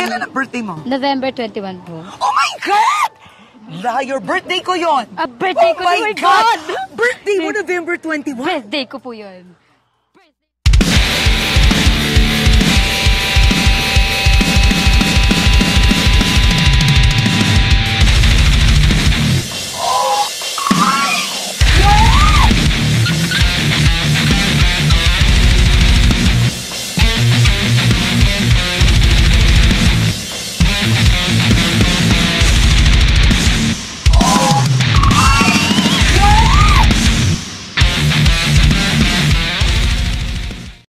Kailan ang birthday mo? November 21 po. Oh my God! Liar, birthday ko yon. Birthday ko, oh my God! Birthday mo November 21? Birthday ko po yun.